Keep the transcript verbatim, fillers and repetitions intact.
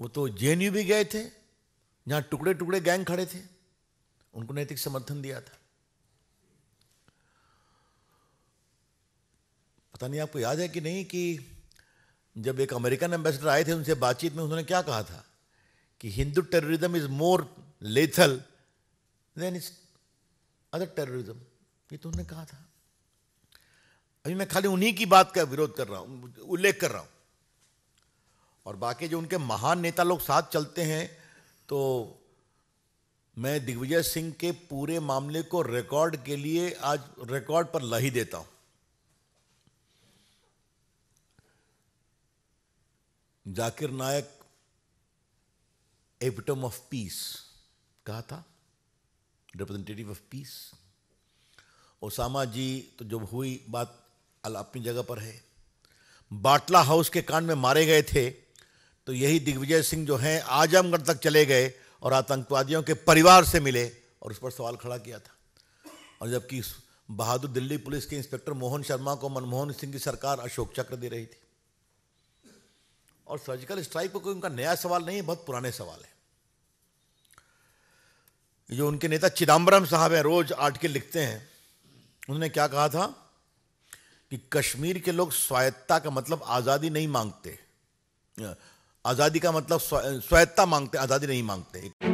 वो तो जेएनयू भी गए थे, जहां टुकड़े टुकड़े गैंग खड़े थे, उनको नैतिक समर्थन दिया था। पता नहीं आपको याद है कि नहीं कि जब एक अमेरिकन एम्बेसडर आए थे, उनसे बातचीत में उन्होंने क्या कहा था कि Hindu terrorism is more lethal than is other terrorism, ये तो उन्होंने कहा था। अभी मैं खाली उन्हीं की बात का विरोध कर रहा हूं, उल्लेख कर रहा हूं, और बाकी जो उनके महान नेता लोग साथ चलते हैं, तो मैं दिग्विजय सिंह के पूरे मामले को रिकॉर्ड के लिए आज रिकॉर्ड पर ला ही देता हूं। Zakir Naik epitome of peace कहा था, representative of peace. Osama ji तो जब हुई बात अपनी जगह पर है। बाटला हाउस के कांड में मारे गए थे, तो यही दिग्विजय सिंह जो हैं आजमगढ़ तक चले गए और आतंकवादियों के परिवार से मिले और उस पर सवाल खड़ा किया था। और जबकि बहादुर दिल्ली पुलिस के इंस्पेक्टर मोहन शर्मा को मनमोहन सिंह की सरकार अशोक चक्र दे रही थी। और सर्जिकल स्ट्राइक पर कोई उनका नया सवाल नहीं है, बहुत पुराने सवाल है। जो उनके नेता चिदम्बरम साहब हैं, रोज आर्टिकल लिखते हैं, उन्होंने क्या कहा था कि कश्मीर के लोग स्वायत्ता का मतलब आजादी नहीं मांगते, आजादी का मतलब स्वायत्ता मांगते, आजादी नहीं मांगते।